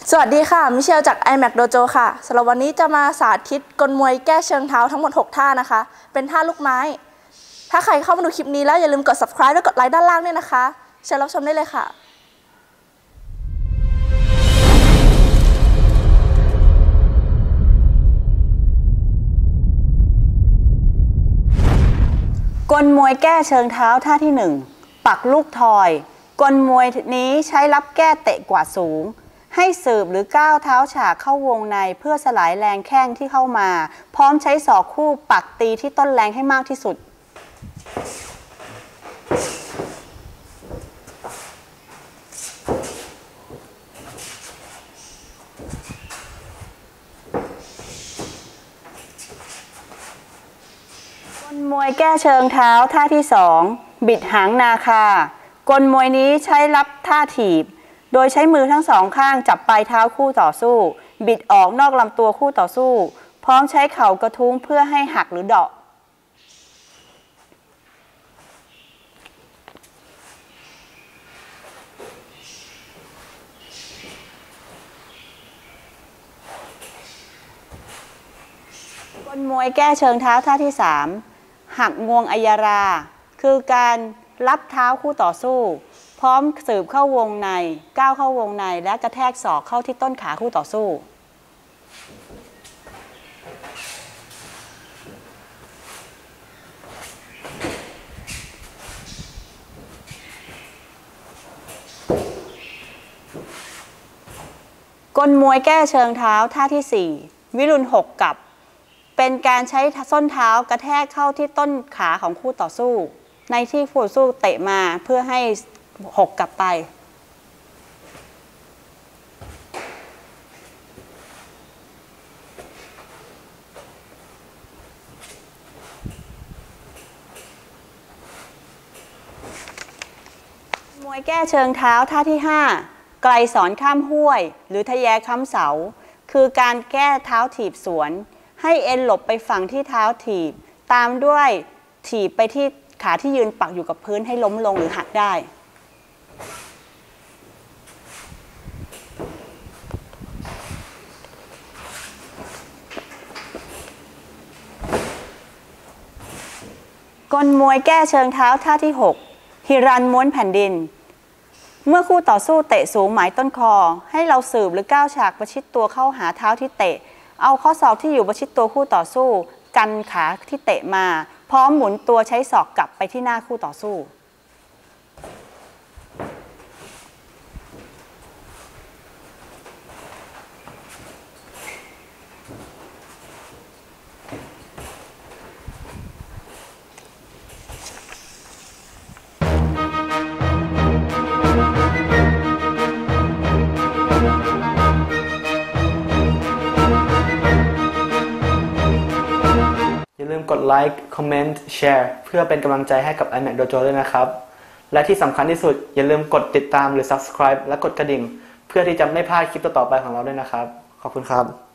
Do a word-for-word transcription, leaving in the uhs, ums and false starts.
สวัสดีค่ะมิเชลจาก ไอแม็ก Dojo ค่ะสำหรับวันนี้จะมาสาธิตกลมวยแก้เชิงเท้าทั้งหมดหกท่านะคะเป็นท่าลูกไม้ถ้าใครเข้ามาดูคลิปนี้แล้วอย่าลืมกด ซับสไครบ์ และกดไลค์ด้านล่างด้วยนะคะเชิญรับชมได้เลยค่ะกลมวยแก้เชิงเท้าท่าที่หนึ่งปักลูกทอยกลมวยนี้ใช้รับแก้เตะกวาดสูงให้สืบหรือก้าวเท้าฉากเข้าวงในเพื่อสลายแรงแข้งที่เข้ามาพร้อมใช้ศอกคู่ปักตีที่ต้นแรงให้มากที่สุดกลมวยแก้เชิงเท้าท่าที่สองบิดหางนาคากลมวยนี้ใช้รับท่าถีบโดยใช้มือทั้งสองข้างจับปลายเท้าคู่ต่อสู้บิดออกนอกลำตัวคู่ต่อสู้พร้อมใช้เข่ากระทุ้งเพื่อให้หักหรือเดาะกลมวยแก้เชิงเท้าท่าที่สามหักงวงอัยรา คือการรับเท้าคู่ต่อสู้พร้อมสืบเข้าวงในก้าวเข้าวงในและกระแทกศอกเข้าที่ต้นขาคู่ต่อสู้กลมวยแก้เชิงเท้าท่าที่สี่วิรุณหกกลับเป็นการใช้ส้นเท้ากระแทกเข้าที่ต้นขาของคู่ต่อสู้ในที่คู่ต่อสู้เตะมาเพื่อให้หกกลับไปมวยแก้เชิงเท้าท่าที่ห้าไกลสอนข้ามห้วยหรือทะแยค้ำเสาคือการแก้เท้าถีบสวนให้เอ็นหลบไปฝั่งที่เท้าถีบตามด้วยถีบไปที่ขาที่ยืนปักอยู่กับพื้นให้ล้มลงหรือหักได้กลมวยแก้เชิงเท้าท่าที่หกฮิรันม้วนแผ่นดินเมื่อคู่ต่อสู้เตะสูงหมายต้นคอให้เราสืบหรือก้าวฉากประชิดตัวเข้าหาเท้าที่เตะเอาข้อศอกที่อยู่ประชิดตัวคู่ต่อสู้กันขาที่เตะมาพร้อมหมุนตัวใช้ศอกกลับไปที่หน้าคู่ต่อสู้อย่าลืมกดไลค์ คอมเมนต์ แชร์ เพื่อเป็นกำลังใจให้กับ ไอแม็ก Dojo ด้วยนะครับและที่สำคัญที่สุดอย่าลืมกดติดตามหรือ ซับสไครบ์ และกดกระดิ่งเพื่อที่จะไม่พลาดคลิปต่อๆไปของเราด้วยนะครับขอบคุณครับ